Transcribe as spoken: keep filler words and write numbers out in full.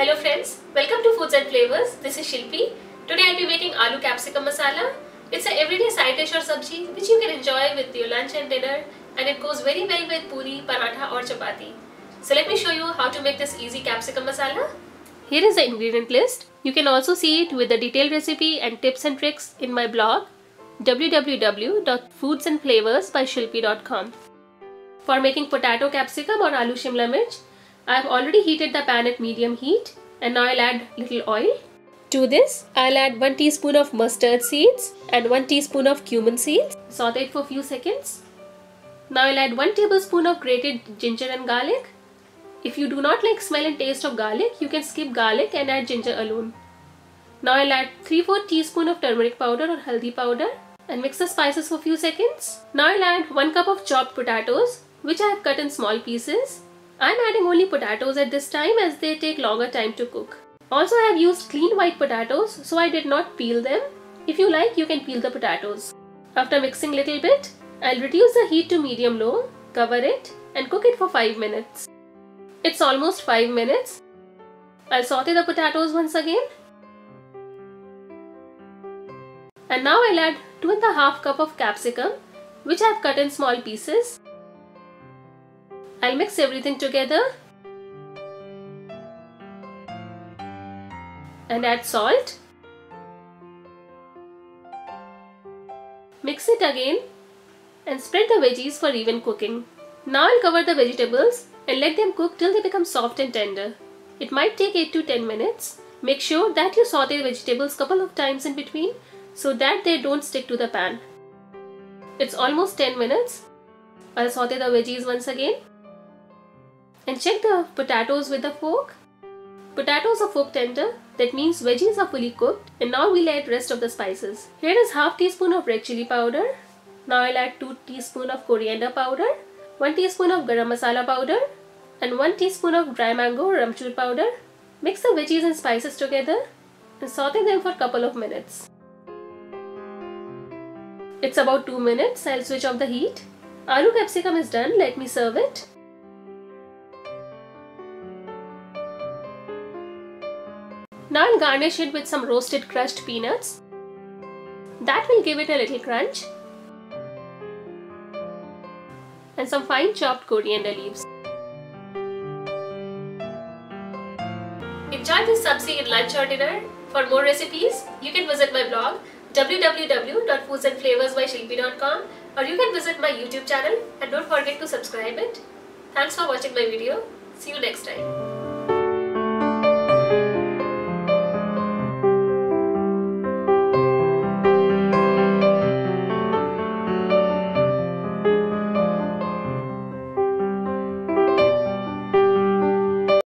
Hello friends, welcome to Foods and Flavors. This is Shilpi. Today I'll be making aloo capsicum masala. It's a everyday side dish or sabji which you can enjoy with your lunch and dinner, and it goes very well with puri, paratha or chapati. So let me show you how to make this easy capsicum masala. Here is the ingredient list. You can also see it with the detailed recipe and tips and tricks in my blog w w w dot foods and flavors by shilpi dot com. For making potato capsicum or aloo shimla mirch, I have already heated the pan at medium heat, and now I'll add little oil. To this, I'll add one teaspoon of mustard seeds and one teaspoon of cumin seeds. Saute it for a few seconds. Now I'll add one tablespoon of grated ginger and garlic. If you do not like smell and taste of garlic, you can skip garlic and add ginger alone. Now I'll add three to four teaspoons of turmeric powder or haldi powder and mix the spices for a few seconds. Now I'll add one cup of chopped potatoes, which I have cut in small pieces. I'm adding only potatoes at this time as they take longer time to cook. Also, I have used clean white potatoes, so I did not peel them. If you like, you can peel the potatoes. After mixing little bit, I'll reduce the heat to medium low, cover it and cook it for five minutes. It's almost five minutes. I'll saute the potatoes once again. And now I'll add two and a half cup of capsicum, which I have cut in small pieces. I'll mix everything together and add salt. Mix it again and spread the veggies for even cooking. Now I'll cover the vegetables and let them cook till they become soft and tender. It might take eight to ten minutes. Make sure that you saute the vegetables couple of times in between so that they don't stick to the pan. It's almost ten minutes. I'll saute the veggies once again. And check the potatoes with a fork. Potatoes are fork tender, that means veggies are fully cooked, and now we'll add rest of the spices. Here is half teaspoon of red chili powder. Now I'll add two teaspoon of coriander powder, one teaspoon of garam masala powder, and one teaspoon of dry mango or amchur powder. Mix the veggies and spices together and saute them for a couple of minutes. It's about two minutes. I'll switch off the heat. Aloo capsicum is done. Let me serve it. Now I'll garnish it with some roasted crushed peanuts. That will give it a little crunch. And some fine chopped coriander leaves. Enjoy this sabzi in lunch or dinner. For more recipes, you can visit my blog w w w dot foods and flavors by shilpi dot com, or you can visit my YouTube channel and don't forget to subscribe it. Thanks for watching my video. See you next time.